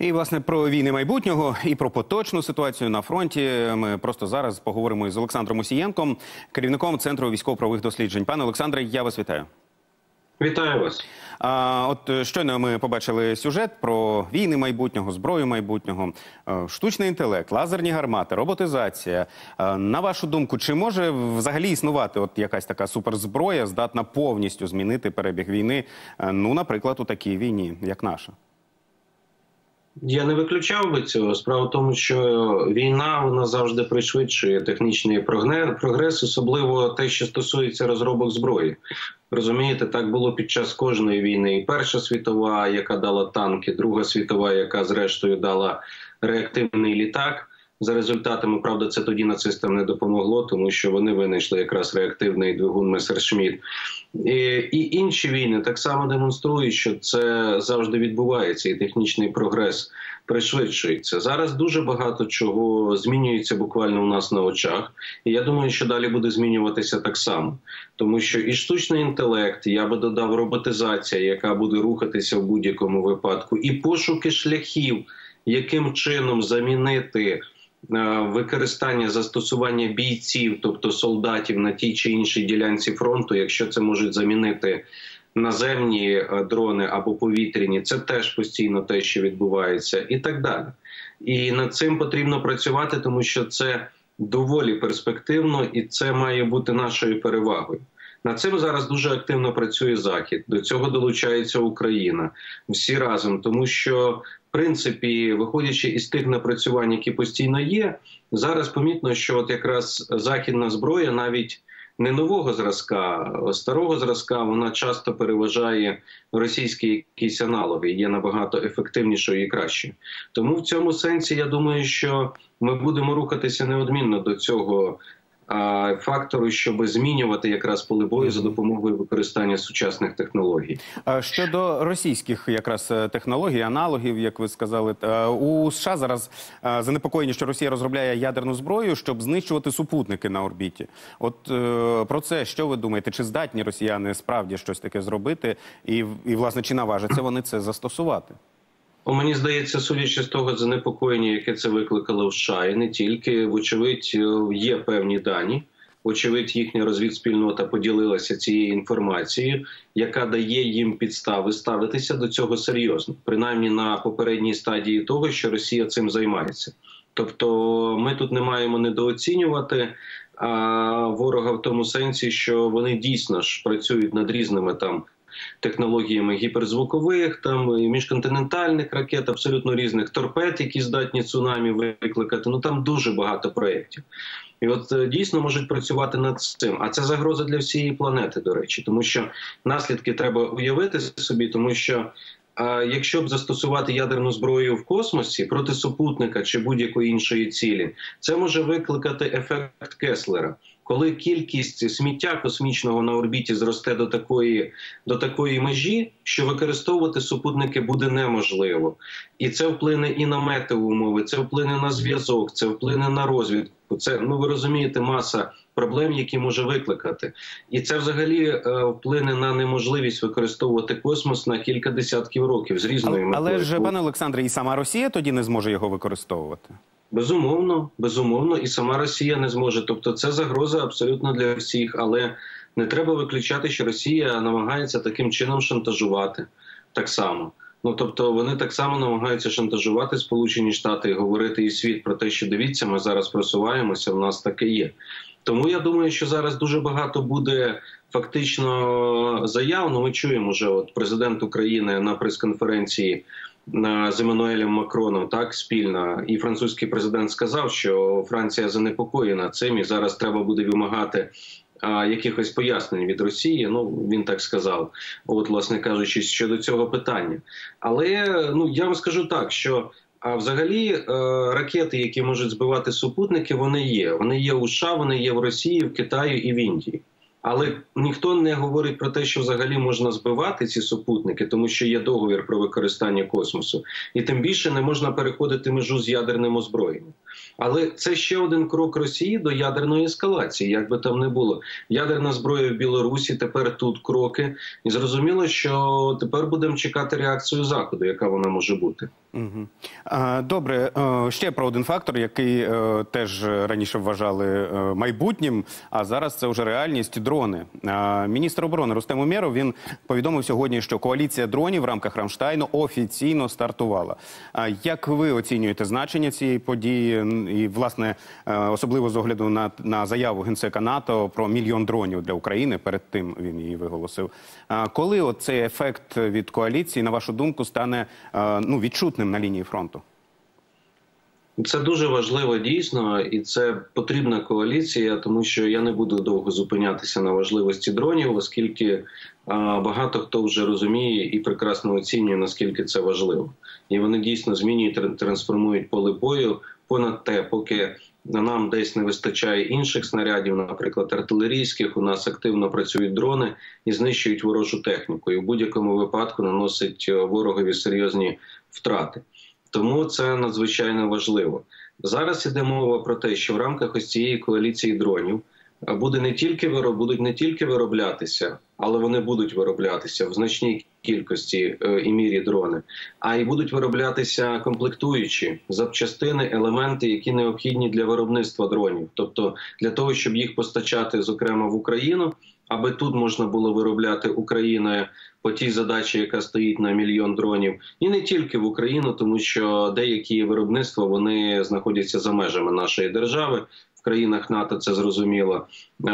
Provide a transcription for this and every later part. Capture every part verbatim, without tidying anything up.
І, власне, про війни майбутнього і про поточну ситуацію на фронті ми просто зараз поговоримо із Олександром Мусієнком, керівником Центру військово-правових досліджень. Пане Олександре, я вас вітаю. Вітаю вас. А, от щойно ми побачили сюжет про війни майбутнього, зброю майбутнього, штучний інтелект, лазерні гармати, роботизація. А, на вашу думку, чи може взагалі існувати от якась така суперзброя, здатна повністю змінити перебіг війни, ну, наприклад, у такій війні, як наша? Я не виключав би цього. Справа в тому, що війна, вона завжди пришвидшує технічний прогрес, особливо те, що стосується розробок зброї. Розумієте, так було під час кожної війни. І Перша світова, яка дала танки, Друга світова, яка зрештою дала реактивний літак. За результатами, правда, це тоді нацистам не допомогло, тому що вони винайшли якраз реактивний двигун Месершмітт. І, і інші війни так само демонструють, що це завжди відбувається, і технічний прогрес пришвидшується. Зараз дуже багато чого змінюється буквально у нас на очах. І я думаю, що далі буде змінюватися так само. Тому що і штучний інтелект, я би додав роботизація, яка буде рухатися в будь-якому випадку, і пошуки шляхів, яким чином замінити використання, застосування бійців, тобто солдатів на тій чи іншій ділянці фронту, якщо це можуть замінити наземні дрони або повітряні, це теж постійно те, що відбувається, і так далі. І над цим потрібно працювати, тому що це доволі перспективно і це має бути нашою перевагою. Над цим зараз дуже активно працює Захід, до цього долучається Україна, всі разом, тому що, в принципі, виходячи із тих напрацювань, які постійно є, зараз помітно, що от якраз західна зброя, навіть не нового зразка, а старого зразка, вона часто переважає російські якісь аналоги, є набагато ефективнішою і кращою. Тому в цьому сенсі, я думаю, що ми будемо рухатися неодмінно до цього фактору, щоб змінювати якраз поле бою за допомогою використання сучасних технологій. Щодо російських якраз технологій, аналогів, як ви сказали, у США зараз занепокоєні, що Росія розробляє ядерну зброю, щоб знищувати супутники на орбіті. От про це що ви думаєте? Чи здатні росіяни справді щось таке зробити? І, і власне, чи наважаться вони це застосувати? Мені здається, судячи з того занепокоєння, яке це викликало в США, і не тільки, вочевидь, є певні дані. Вочевидь, їхня розвідспільнота поділилася цією інформацією, яка дає їм підстави ставитися до цього серйозно. Принаймні на попередній стадії того, що Росія цим займається. Тобто ми тут не маємо недооцінювати а, ворога в тому сенсі, що вони дійсно ж працюють над різними там технологіями гіперзвукових, там міжконтинентальних ракет, абсолютно різних торпед, які здатні цунамі викликати. Ну там дуже багато проєктів. І от дійсно можуть працювати над цим. А це загроза для всієї планети, до речі, тому що наслідки треба уявити собі, тому що а, якщо б застосувати ядерну зброю в космосі проти супутника чи будь-якої іншої цілі, це може викликати ефект Кеслера. Коли кількість сміття космічного на орбіті зросте до такої, до такої межі, що використовувати супутники буде неможливо. І це вплине і на метеоумови, це вплине на зв'язок, це вплине на розвідку. Це, ну ви розумієте, маса проблем, які може викликати. І це взагалі е, вплине на неможливість використовувати космос на кілька десятків років з різною метою. Але ж, пане Олександре, і сама Росія тоді не зможе його використовувати? Безумовно, безумовно, і сама Росія не зможе. Тобто це загроза абсолютно для всіх, але не треба виключати, що Росія намагається таким чином шантажувати так само. Ну, тобто вони так само намагаються шантажувати Сполучені Штати і говорити і світ про те, що дивіться, ми зараз просуваємося, в нас таке є. Тому я думаю, що зараз дуже багато буде фактично заяв. Ну, ми чуємо вже, от президент України на прес-конференції з Еммануелем Макроном, так, спільно, і французький президент сказав, що Франція занепокоєна цим, і зараз треба буде вимагати а, якихось пояснень від Росії, ну, він так сказав, от, власне кажучи, щодо цього питання. Але, ну, я вам скажу так, що а взагалі е, ракети, які можуть збивати супутники, вони є. Вони є у США, вони є в Росії, в Китаї і в Індії. Але ніхто не говорить про те, що взагалі можна збивати ці супутники, тому що є договір про використання космосу. І тим більше не можна переходити межу з ядерним озброєнням. Але це ще один крок Росії до ядерної ескалації, як би там не було. Ядерна зброя в Білорусі, тепер тут кроки. І зрозуміло, що тепер будемо чекати реакцію Заходу, яка вона може бути. Угу. Добре, ще про один фактор, який теж раніше вважали майбутнім, а зараз це вже реальність – дрони. Міністр оборони Рустем Умєров, він повідомив сьогодні, що коаліція дронів в рамках Рамштайну офіційно стартувала. Як ви оцінюєте значення цієї події і, власне, особливо з огляду на, на заяву генсека НАТО про мільйон дронів для України, перед тим він її виголосив. Коли от цей ефект від коаліції, на вашу думку, стане ну, відчутним на лінії фронту? Це дуже важливо дійсно, і це потрібна коаліція, тому що я не буду довго зупинятися на важливості дронів, оскільки а, багато хто вже розуміє і прекрасно оцінює, наскільки це важливо. І вони дійсно змінюють, трансформують поле бою. Понад те, поки нам десь не вистачає інших снарядів, наприклад, артилерійських, у нас активно працюють дрони і знищують ворожу техніку. І в будь-якому випадку наносить ворогові серйозні втрати. Тому це надзвичайно важливо. Зараз іде мова про те, що в рамках ось цієї коаліції дронів буде не тільки вироб, будуть не тільки вироблятися, але вони будуть вироблятися в значній кількості е, і мірі дрони, а й будуть вироблятися комплектуючі запчастини, елементи, які необхідні для виробництва дронів. Тобто для того, щоб їх постачати, зокрема, в Україну, аби тут можна було виробляти Україною по тій задачі, яка стоїть на мільйон дронів. І не тільки в Україну, тому що деякі виробництва, вони знаходяться за межами нашої держави. В країнах НАТО це зрозуміло,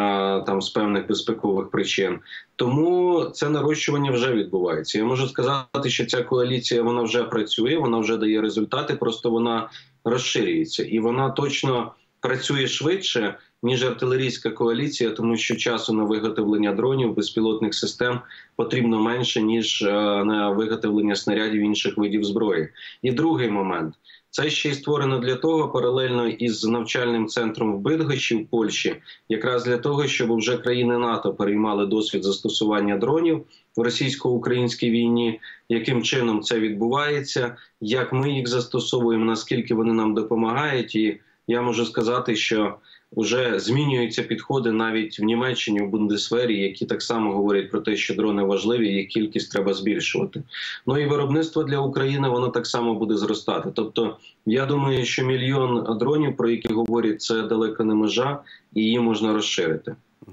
там з певних безпекових причин. Тому це нарощування вже відбувається. Я можу сказати, що ця коаліція, вона вже працює, вона вже дає результати, просто вона розширюється. І вона точно працює швидше, ніж артилерійська коаліція, тому що часу на виготовлення дронів, безпілотних систем потрібно менше, ніж на виготовлення снарядів інших видів зброї. І другий момент. Це ще й створено для того, паралельно із навчальним центром в Бидгощі в Польщі, якраз для того, щоб вже країни НАТО переймали досвід застосування дронів в російсько-українській війні, яким чином це відбувається, як ми їх застосовуємо, наскільки вони нам допомагають. І я можу сказати, що вже змінюються підходи навіть в Німеччині, в Бундесвері, які так само говорять про те, що дрони важливі, їх кількість треба збільшувати. Ну і виробництво для України, воно так само буде зростати. Тобто, я думаю, що мільйон дронів, про які говорять, це далеко не межа, і її можна розширити.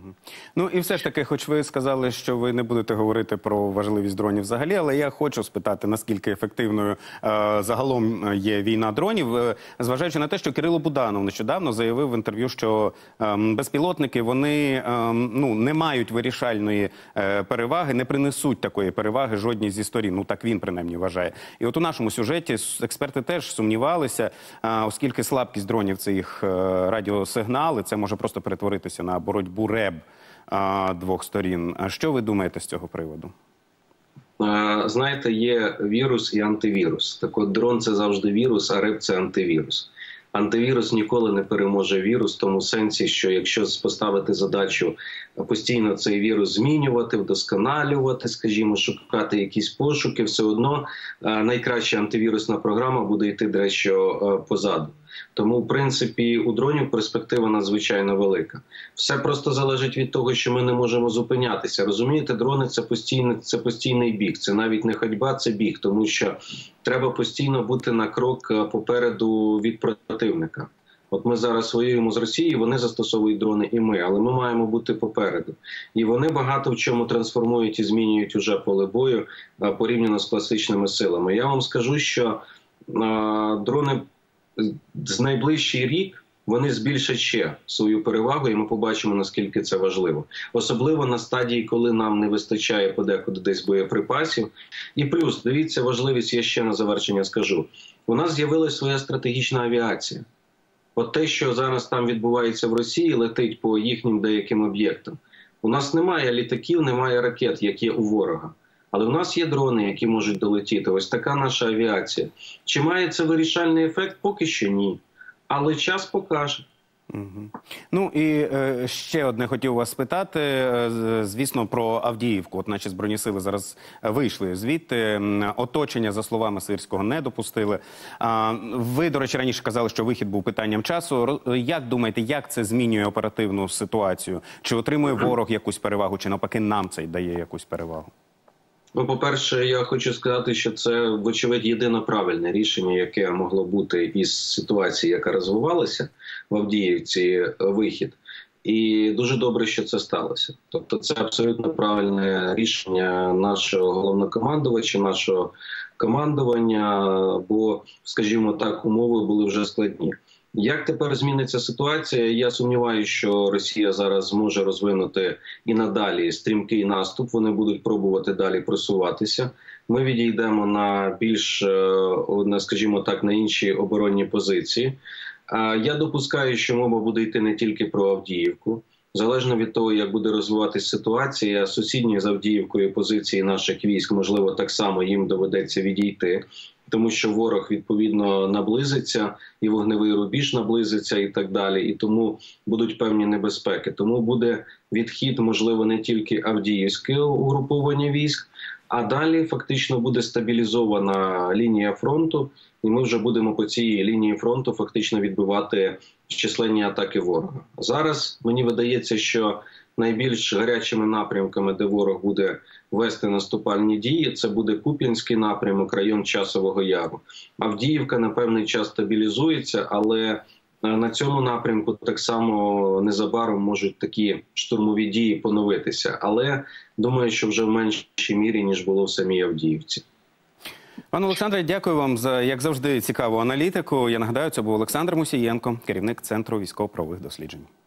Ну і все ж таки, хоч ви сказали, що ви не будете говорити про важливість дронів взагалі, але я хочу спитати, наскільки ефективною е, загалом є війна дронів, е, зважаючи на те, що Кирило Буданов нещодавно заявив в інтерв'ю, що е, безпілотники, вони е, ну, не мають вирішальної е, переваги, не принесуть такої переваги жодній зі сторін, ну так він принаймні вважає. І от у нашому сюжеті експерти теж сумнівалися, е, оскільки слабкість дронів – це їх е, радіосигнали, це може просто перетворитися на боротьбу РЕБ двох сторін. А що ви думаєте з цього приводу? Знаєте, є вірус і антивірус. Так от дрон – це завжди вірус, а РЕБ – це антивірус. Антивірус ніколи не переможе вірус в тому сенсі, що якщо поставити задачу постійно цей вірус змінювати, вдосконалювати, скажімо, шукати якісь пошуки, все одно найкраща антивірусна програма буде йти дещо позаду. Тому, в принципі, у дронів перспектива надзвичайно велика. Все просто залежить від того, що ми не можемо зупинятися. Розумієте, дрони – це постійний, це постійний біг, це навіть не ходьба, це біг, тому що треба постійно бути на крок попереду від противника. От ми зараз воюємо з Росією, вони застосовують дрони і ми, але ми маємо бути попереду. І вони багато в чому трансформують і змінюють уже поле бою порівняно з класичними силами. Я вам скажу, що а, дрони з найближчий рік вони збільшать ще свою перевагу, і ми побачимо, наскільки це важливо. Особливо на стадії, коли нам не вистачає подекуди десь боєприпасів. І плюс, дивіться, важливість, я ще на завершення скажу. У нас з'явилася своя стратегічна авіація. От те, що зараз там відбувається в Росії, летить по їхнім деяким об'єктам. У нас немає літаків, немає ракет, як є у ворога. Але в нас є дрони, які можуть долетіти. Ось така наша авіація. Чи має це вирішальний ефект? Поки що ні. Але час покаже. Мгм. Ну і е, ще одне хотів вас спитати, е, з- звісно, про Авдіївку. От наші Збройні сили зараз вийшли звідти, м, оточення, за словами Сирського, не допустили. А, ви, до речі, раніше казали, що вихід був питанням часу. Ро- Як думаєте, як це змінює оперативну ситуацію? Чи отримує ворог якусь перевагу, чи навпаки нам це дає якусь перевагу? Ну, по-перше, я хочу сказати, що це, вочевидь, єдине правильне рішення, яке могло бути із ситуації, яка розвивалася в Авдіївці, вихід. І дуже добре, що це сталося. Тобто це абсолютно правильне рішення нашого головнокомандувача, нашого командування, бо, скажімо так, умови були вже складні. Як тепер зміниться ситуація? Я сумніваюся, що Росія зараз зможе розвинути і надалі стрімкий наступ. Вони будуть пробувати далі просуватися. Ми відійдемо на більш, на, скажімо так, на інші оборонні позиції. Я допускаю, що мова буде йти не тільки про Авдіївку. Залежно від того, як буде розвиватися ситуація, сусідні з Авдіївкою позиції наших військ, можливо, так само їм доведеться відійти, тому що ворог, відповідно, наблизиться, і вогневий рубіж наблизиться, і так далі. І тому будуть певні небезпеки. Тому буде відхід, можливо, не тільки Авдіївське угруповання військ, а далі фактично буде стабілізована лінія фронту, і ми вже будемо по цій лінії фронту фактично відбивати численні атаки ворога. Зараз мені видається, що найбільш гарячими напрямками, де ворог буде вести наступальні дії, це буде Куп'янський напрямок, район Часового Яру. Авдіївка на певний час стабілізується, але на цьому напрямку так само незабаром можуть такі штурмові дії поновитися. Але думаю, що вже в меншій мірі, ніж було в самій Авдіївці. Пане Олександре, дякую вам за, як завжди, цікаву аналітику. Я нагадаю, це був Олександр Мусієнко, керівник Центру військово-правових досліджень.